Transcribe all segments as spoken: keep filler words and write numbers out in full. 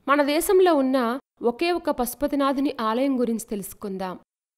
మన దేశంలో ఉన్న ఒకే ఒక పశుపతినాథుని ఆలయం గురించి తెలుసుకుందాం.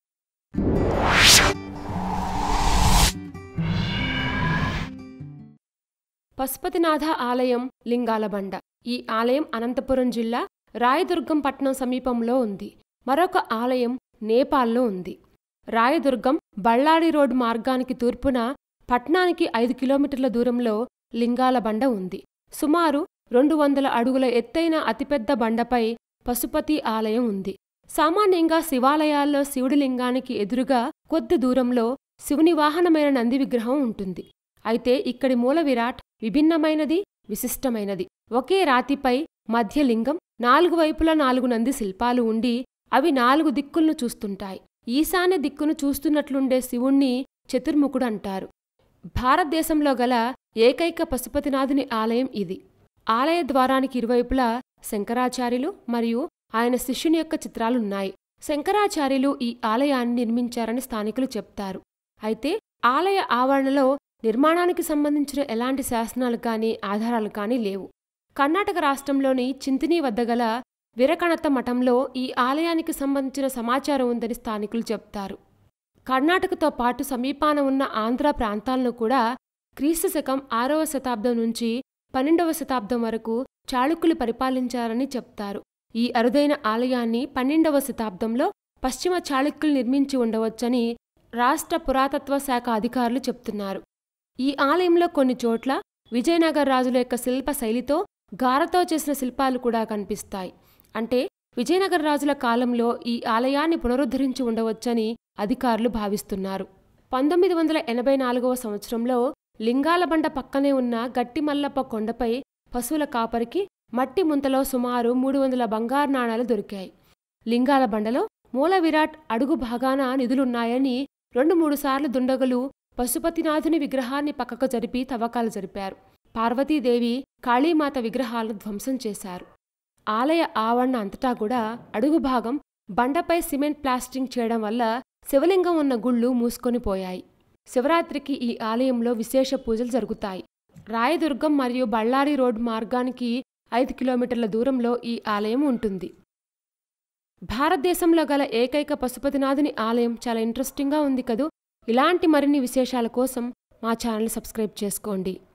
పశుపతినాథ ఆలయం లింగాల బండ. ఈ ఆలయం అనంతపురం జిల్లా రాయదుర్గం పట్టణం సమీపంలో ఉంది. మరొక ఆలయం నేపాల్లో ఉంది. రాయదుర్గం బళ్ళారి రోడ్ మార్గానికి తూర్పున పట్నానికి ఐదు కిలోమీటర్ల దూరంలో లింగాల బండ ఉంది. సుమారు రెండు వందల అడుగుల ఎత్తైన అతిపెద్ద బండపై పశుపతి ఆలయం ఉంది. సామాన్యంగా శివాలయాల్లో శివుడి లింగానికి ఎదురుగా కొద్ది దూరంలో శివుని వాహనమైన నంది విగ్రహం ఉంటుంది. అయితే ఇక్కడి మూల విరాట్ విభిన్నమైనది, విశిష్టమైనది. ఒకే రాతిపై మధ్య లింగం, నాలుగు వైపులా నాలుగు నంది శిల్పాలు ఉండి అవి నాలుగు దిక్కులను చూస్తుంటాయి. ఈశాన్య దిక్కును చూస్తున్నట్లుండే శివుణ్ణి చతుర్ముఖుడు అంటారు. భారతదేశంలో గల ఏకైక పశుపతినాథుని ఆలయం ఇది. ఆలయ ద్వారానికి ఇరువైపులా శంకరాచార్యులు మరియు ఆయన శిష్యుని యొక్క చిత్రాలున్నాయి. శంకరాచార్యులు ఈ ఆలయాన్ని నిర్మించారని స్థానికులు చెప్తారు. అయితే ఆలయ ఆవరణలో నిర్మాణానికి సంబంధించిన ఎలాంటి శాసనాలు కానీ ఆధారాలు కానీ లేవు. కర్ణాటక రాష్ట్రంలోని చింతిని వద్ద గల విరకణత మఠంలో ఈ ఆలయానికి సంబంధించిన సమాచారం ఉందని స్థానికులు చెప్తారు. కర్ణాటకతో పాటు సమీపాన ఉన్న ఆంధ్ర ప్రాంతాలను కూడా క్రీస్తు శకం ఆరవ శతాబ్దం నుంచి పన్నెండవ శతాబ్దం వరకు చాళుక్యులు పరిపాలించారని చెప్తారు. ఈ అరుదైన ఆలయాన్ని పన్నెండవ శతాబ్దంలో పశ్చిమ చాళుక్యులు నిర్మించి ఉండవచ్చని రాష్ట్ర పురాతత్వ శాఖ అధికారులు చెప్తున్నారు. ఈ ఆలయంలో కొన్ని చోట్ల విజయనగర రాజుల యొక్క శిల్ప శైలితో గారతో చేసిన శిల్పాలు కూడా కనిపిస్తాయి. అంటే విజయనగర రాజుల కాలంలో ఈ ఆలయాన్ని పునరుద్ధరించి ఉండవచ్చని అధికారులు భావిస్తున్నారు. పంతొమ్మిది వందల ఎనభై నాలుగవ సంవత్సరంలో లింగాలబండ పక్కనే ఉన్న గట్టిమల్లప్ప కొండపై పశువుల కాపరికి మట్టి ముంతలో సుమారు మూడు వందల బంగారు నాణాలు దొరికాయి. లింగాలబండలో మూల విరాట్ అడుగు భాగాన నిధులున్నాయని రెండు మూడు సార్లు దుండగులు పశుపతినాథుని విగ్రహాన్ని పక్కకు జరిపి తవ్వకాలు జరిపారు. పార్వతీదేవి, కాళీమాత విగ్రహాలను ధ్వంసం చేశారు. ఆలయ ఆవరణ అంతటా కూడా అడుగు భాగం బండపై సిమెంట్ ప్లాస్టింగ్ చేయడం వల్ల శివలింగం ఉన్న గుళ్ళు మూసుకొని పోయాయి. శివరాత్రికి ఈ ఆలయంలో విశేష పూజలు జరుగుతాయి. రాయదుర్గం మరియు బళ్ళారి రోడ్ మార్గానికి ఐదు కిలోమీటర్ల దూరంలో ఈ ఆలయం ఉంటుంది. భారతదేశంలో గల ఏకైక పశుపతినాథుని ఆలయం చాలా ఇంట్రెస్టింగ్గా ఉంది కదూ. ఇలాంటి మరిన్ని విశేషాల కోసం మా ఛానల్ సబ్స్క్రైబ్ చేసుకోండి.